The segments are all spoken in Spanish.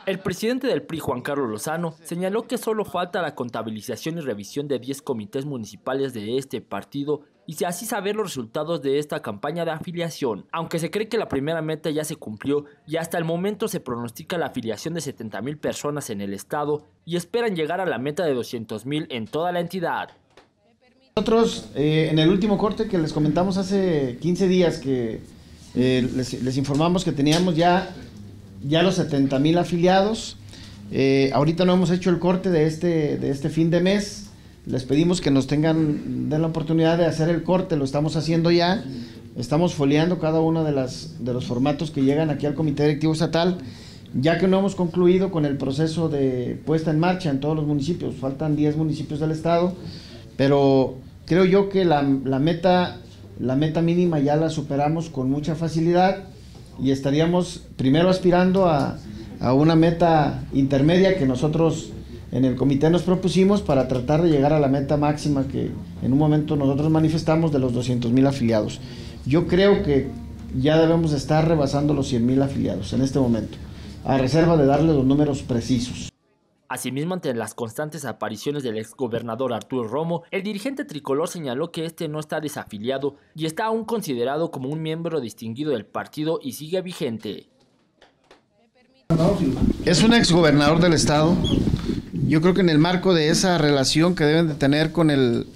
El presidente del PRI, Juan Carlos Lozano, señaló que solo falta la contabilización y revisión de 10 comités municipales de este partido y así saber los resultados de esta campaña de afiliación. Aunque se cree que la primera meta ya se cumplió y hasta el momento se pronostica la afiliación de 70,000 personas en el estado y esperan llegar a la meta de 200,000 en toda la entidad. Nosotros en el último corte que les comentamos hace 15 días que les informamos que teníamos ya los 70,000 afiliados. Ahorita no hemos hecho el corte de este fin de mes. Les pedimos que nos den la oportunidad de hacer el corte, lo estamos haciendo ya. Estamos foliando cada uno de los formatos que llegan aquí al Comité Directivo Estatal, ya que no hemos concluido con el proceso de puesta en marcha en todos los municipios. Faltan 10 municipios del estado, pero creo yo que la meta mínima ya la superamos con mucha facilidad y estaríamos primero aspirando a una meta intermedia que nosotros en el comité nos propusimos para tratar de llegar a la meta máxima que en un momento nosotros manifestamos de los 200,000 afiliados. Yo creo que ya debemos estar rebasando los 100,000 afiliados en este momento, a reserva de darle los números precisos. Asimismo, ante las constantes apariciones del exgobernador Arturo Romo, el dirigente tricolor señaló que este no está desafiliado y está aún considerado como un miembro distinguido del partido y sigue vigente. Es un exgobernador del estado. Yo creo que en el marco de esa relación que deben de tener con el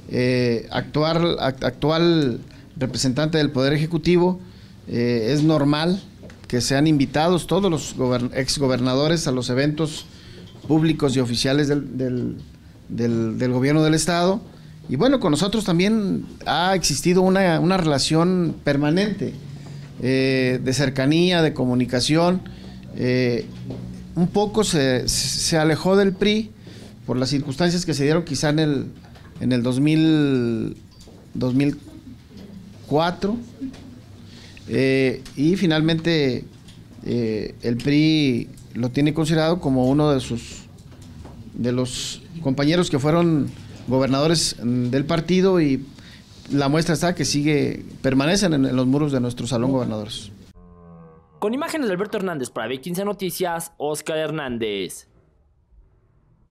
actual representante del Poder Ejecutivo, es normal que sean invitados todos los exgobernadores a los eventos públicos y oficiales del gobierno del estado. Y bueno, con nosotros también ha existido una relación permanente de cercanía, de comunicación. Un poco se alejó del PRI por las circunstancias que se dieron quizá en el 2004 y finalmente el PRI lo tiene considerado como uno de los compañeros que fueron gobernadores del partido, y la muestra está que permanecen en los muros de nuestro salón gobernadores. Con imágenes de Alberto Hernández para B15 Noticias, Oscar Hernández.